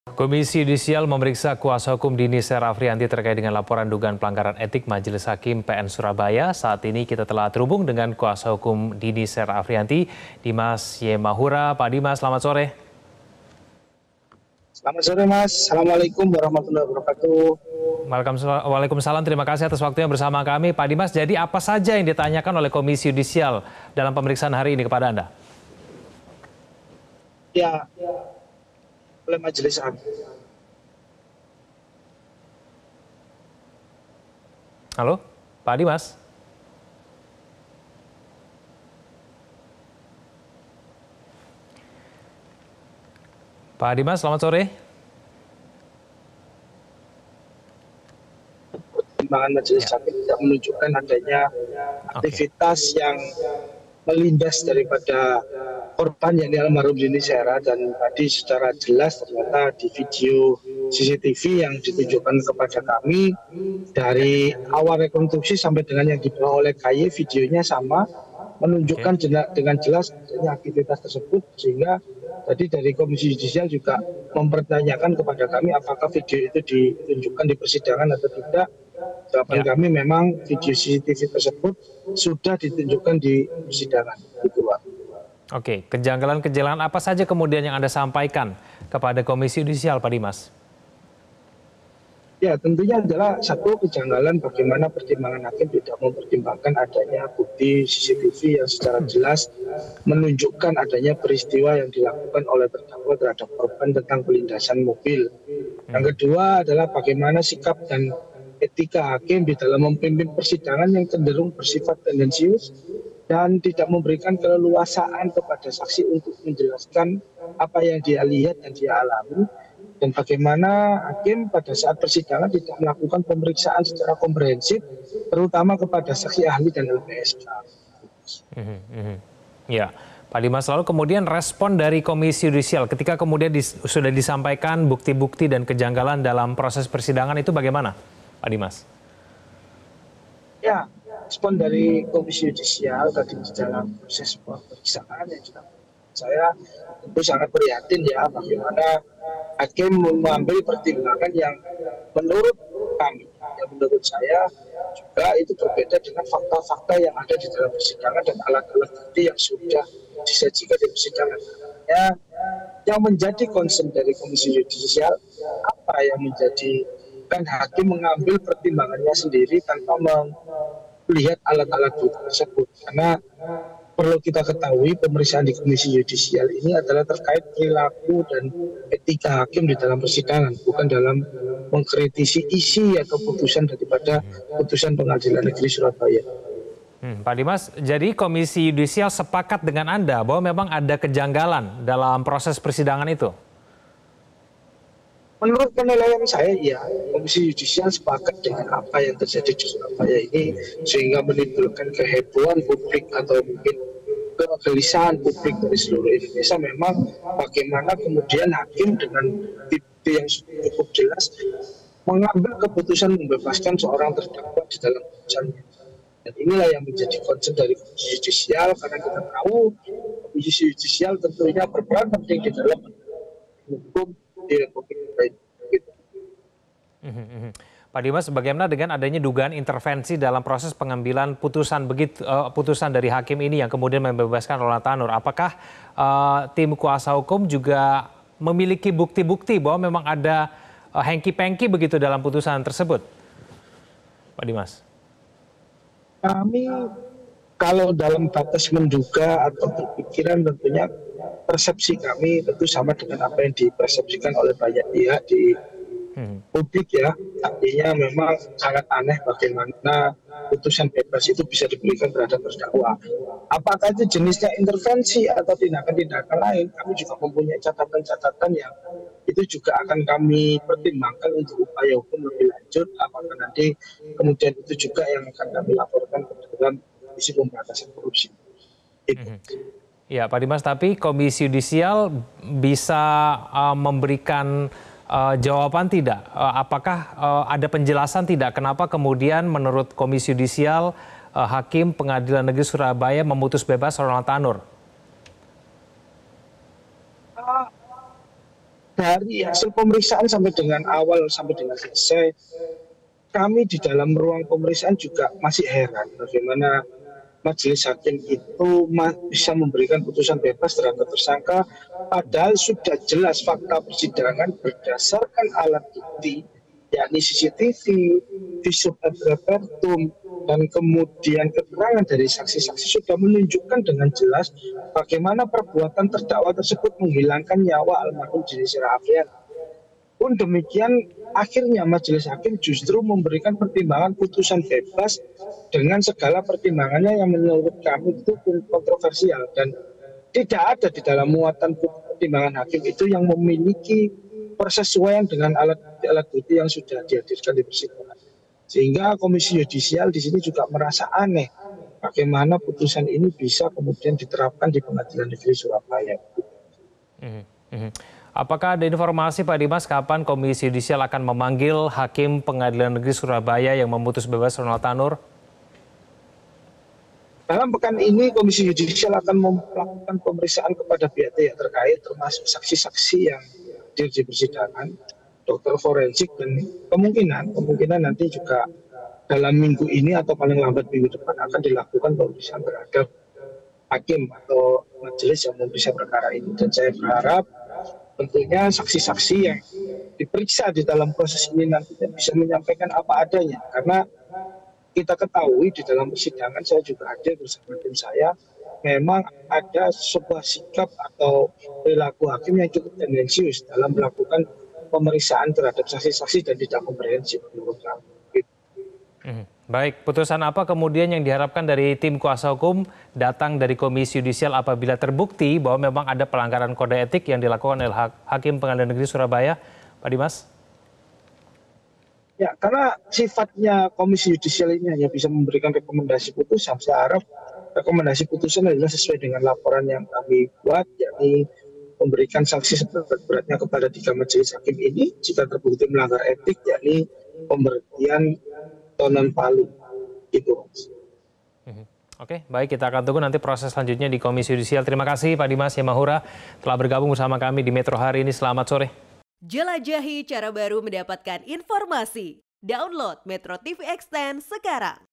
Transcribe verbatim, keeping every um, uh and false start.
Komisi Yudisial memeriksa kuasa hukum Dini Serafrianti terkait dengan laporan dugaan pelanggaran etik Majelis Hakim P N Surabaya. Saat ini kita telah terhubung dengan kuasa hukum Dini Serafrianti, Dimas Yemahura. Pak Dimas, selamat sore. Selamat sore Mas, Assalamualaikum warahmatullahi wabarakatuh. Waalaikumsalam, terima kasih atas waktunya bersama kami. Pak Dimas, jadi apa saja yang ditanyakan oleh Komisi Yudisial dalam pemeriksaan hari ini kepada Anda? Ya, oleh Majelis Hakim. Halo, Pak Dimas. Pak Dimas, selamat sore. Pertimbangan Majelis Ya. Hakim tidak menunjukkan adanya aktivitas okay. yang melindas daripada korban yang almarhum Dini Sera, dan tadi secara jelas ternyata di video C C T V yang ditunjukkan kepada kami dari awal rekonstruksi sampai dengan yang dibawa oleh K Y, videonya sama, menunjukkan okay. dengan jelas adanya aktivitas tersebut, sehingga tadi dari Komisi Yudisial juga mempertanyakan kepada kami apakah video itu ditunjukkan di persidangan atau tidak. Jawaban ya. kami memang video C C T V tersebut sudah ditunjukkan di persidangan. Gitu, Pak. Oke, kejanggalan-kejanggalan apa saja kemudian yang Anda sampaikan kepada Komisi Yudisial, Pak Dimas? Ya, tentunya adalah satu kejanggalan bagaimana pertimbangan hakim tidak mempertimbangkan adanya bukti C C T V yang secara jelas menunjukkan adanya peristiwa yang dilakukan oleh terdakwa terhadap korban tentang pelindasan mobil. Yang kedua adalah bagaimana sikap dan etika hakim di dalam memimpin persidangan yang cenderung bersifat tendensius dan tidak memberikan keleluasaan kepada saksi untuk menjelaskan apa yang dia lihat dan dia alami, dan bagaimana hakim pada saat persidangan tidak melakukan pemeriksaan secara komprehensif, terutama kepada saksi ahli dan L P S K. Mm-hmm. Ya, Pak Dimas, lalu kemudian respon dari Komisi Yudisial ketika kemudian dis, sudah disampaikan bukti-bukti dan kejanggalan dalam proses persidangan itu bagaimana, Pak Dimas? Ya, respon dari Komisi Yudisial tadi di dalam proses pemeriksaan yang juga saya tentu sangat prihatin ya bagaimana hakim mengambil pertimbangan yang menurut kami, yang menurut saya juga itu berbeda dengan fakta-fakta yang ada di dalam persidangan dan alat-alat bukti yang sudah disajikan di persidangan. Ya, yang menjadi concern dari Komisi Yudisial, apa yang menjadi kan hakim mengambil pertimbangannya sendiri tanpa melihat alat-alat bukti tersebut, karena perlu kita ketahui pemeriksaan di Komisi Yudisial ini adalah terkait perilaku dan etika hakim di dalam persidangan, bukan dalam mengkritisi isi atau putusan daripada putusan Pengadilan Negeri Surabaya. Hmm, Pak Dimas, jadi Komisi Yudisial sepakat dengan Anda bahwa memang ada kejanggalan dalam proses persidangan itu? Menurut penilaian saya, ya, Komisi Yudisial sepakat dengan apa yang terjadi di Surabaya ini, sehingga menimbulkan kehebohan publik atau mungkin kegelisahan publik dari seluruh Indonesia. Memang bagaimana kemudian hakim dengan bukti yang cukup jelas mengambil keputusan membebaskan seorang terdakwa di dalam putusannya. Dan inilah yang menjadi concern dari Komisi Yudisial, karena kita tahu Komisi Yudisial tentunya berperan penting di dalam hukum di Republik Indonesia. Pak Dimas, bagaimana dengan adanya dugaan intervensi dalam proses pengambilan putusan begitu uh, putusan dari hakim ini yang kemudian membebaskan Roland Tanur? Apakah uh, tim kuasa hukum juga memiliki bukti-bukti bahwa memang ada uh, hengki-pengki begitu dalam putusan tersebut, Pak Dimas? Kami kalau dalam batas menduga atau berpikiran, tentunya persepsi kami tentu sama dengan apa yang dipersepsikan oleh banyak pihak di Hmm. publik ya. Artinya memang sangat aneh bagaimana putusan bebas itu bisa diberikan terhadap terdakwa. Apakah itu jenisnya intervensi atau tindakan-tindakan lain, kami juga mempunyai catatan-catatan yang itu juga akan kami pertimbangkan untuk upaya hukum lebih lanjut. Apakah nanti kemudian itu juga yang akan kami laporkan ke dalam Komisi Pemberantasan Korupsi. Hmm. Ya, Pak Dimas, tapi Komisi Yudisial bisa uh, memberikan Uh, jawaban tidak? Uh, apakah uh, ada penjelasan tidak kenapa kemudian menurut Komisi Yudisial uh, Hakim Pengadilan Negeri Surabaya memutus bebas Roland Tanur? dari hasil pemeriksaan sampai dengan awal sampai dengan selesai, kami di dalam ruang pemeriksaan juga masih heran bagaimana majelis hakim itu bisa memberikan putusan bebas terhadap tersangka, padahal sudah jelas fakta persidangan berdasarkan alat bukti, yakni C C T V, visum et repertum, dan kemudian keterangan dari saksi-saksi sudah menunjukkan dengan jelas bagaimana perbuatan terdakwa tersebut menghilangkan nyawa almarhum Jenisir Afian. Pun demikian, akhirnya majelis hakim justru memberikan pertimbangan putusan bebas dengan segala pertimbangannya yang menurut kami itu kontroversial, dan tidak ada di dalam muatan pertimbangan hakim itu yang memiliki persesuaian dengan alat alat bukti yang sudah dihadirkan di persidangan. Sehingga Komisi Yudisial di sini juga merasa aneh bagaimana putusan ini bisa kemudian diterapkan di Pengadilan Negeri Surabaya. Mm -hmm. Apakah ada informasi Pak Dimas kapan Komisi Yudisial akan memanggil Hakim Pengadilan Negeri Surabaya yang memutus bebas Ronald Tanur? Dalam pekan ini Komisi Yudisial akan melakukan pemeriksaan kepada pihak-pihak terkait, termasuk saksi-saksi yang hadir di persidangan, dokter forensik, dan kemungkinan kemungkinan nanti juga dalam minggu ini atau paling lambat minggu depan akan dilakukan pemeriksaan terhadap hakim atau majelis yang memeriksa perkara ini. Dan saya berharap tentunya saksi-saksi yang diperiksa di dalam proses ini nantinya bisa menyampaikan apa adanya, karena kita ketahui di dalam persidangan, saya juga hadir bersama tim saya, memang ada sebuah sikap atau perilaku hakim yang cukup tendensius dalam melakukan pemeriksaan terhadap saksi-saksi dan tidak komprehensif menurut kami. Hmm. Baik, putusan apa kemudian yang diharapkan dari tim kuasa hukum datang dari Komisi Yudisial apabila terbukti bahwa memang ada pelanggaran kode etik yang dilakukan oleh Hakim Pengadilan Negeri Surabaya, Pak Dimas? Ya, karena sifatnya Komisi Yudisial ini hanya bisa memberikan rekomendasi putusan, saya harap rekomendasi putusan adalah sesuai dengan laporan yang kami buat, yakni memberikan sanksi seberat-beratnya kepada tiga majelis hakim ini jika terbukti melanggar etik, yakni pemberhentian tonan palu. Itu. Oke, baik, kita akan tunggu nanti proses selanjutnya di Komisi Yudisial. Terima kasih Pak Dimas Yamahura telah bergabung bersama kami di Metro hari ini. Selamat sore. Jelajahi cara baru mendapatkan informasi. Download Metro T V Extend sekarang.